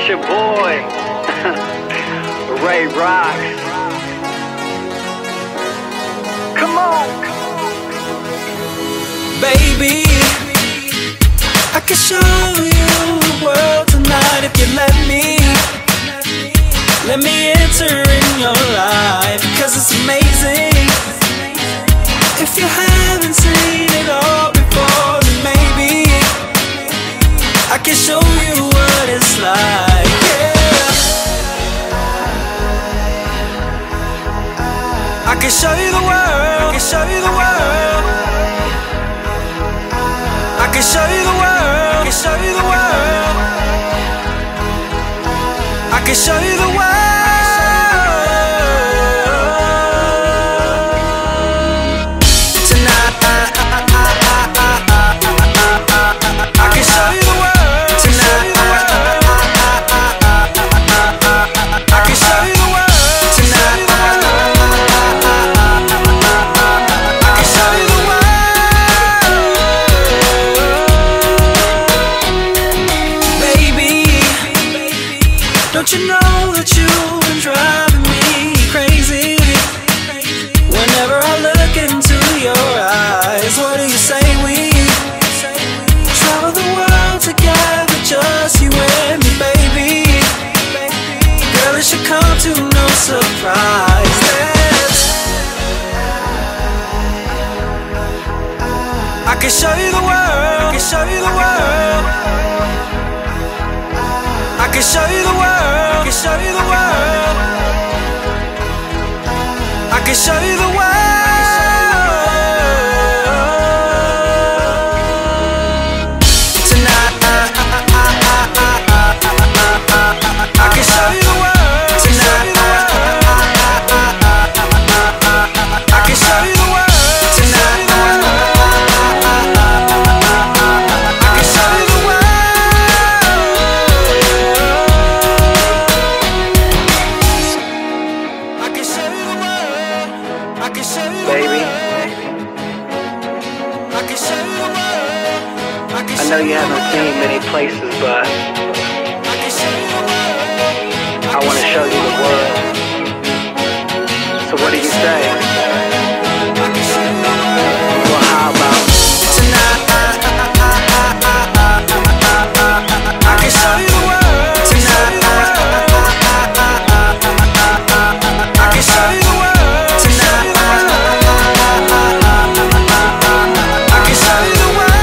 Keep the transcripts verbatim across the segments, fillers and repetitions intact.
It's your boy, Ray Rocks. Come on, baby. I can show you the world tonight if you let me. Let me enter in your life, cause it's amazing. If you haven't seen it all before, then maybe I can show you what it's like, yeah. I can show you the world, I can show you the world. I can show you the world, I can show you the world. I can show you the world. Don't you know that you've been driving me crazy? Whenever I look into your eyes, what do you say we travel the world together, just you and me, baby? Girl, it should come to no surprise that I can show you the world, I can show you the world. I can show you the world, I can show you the world. I can show you the world. Tonight I can show you the world. Tonight I can show you the world. Tonight I can show you the world. baby. I know you haven't seen many places, but I want to show you the world. So what do you say? Well, how about tonight? I can show you the world. Tonight I can show you the world. Tonight I can show you the world.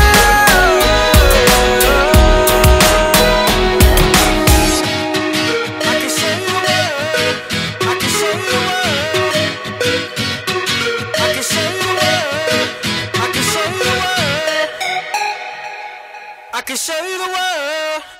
I can show you the world. I can show you the world. I can show you the world. I can show you the world. I can show you the world.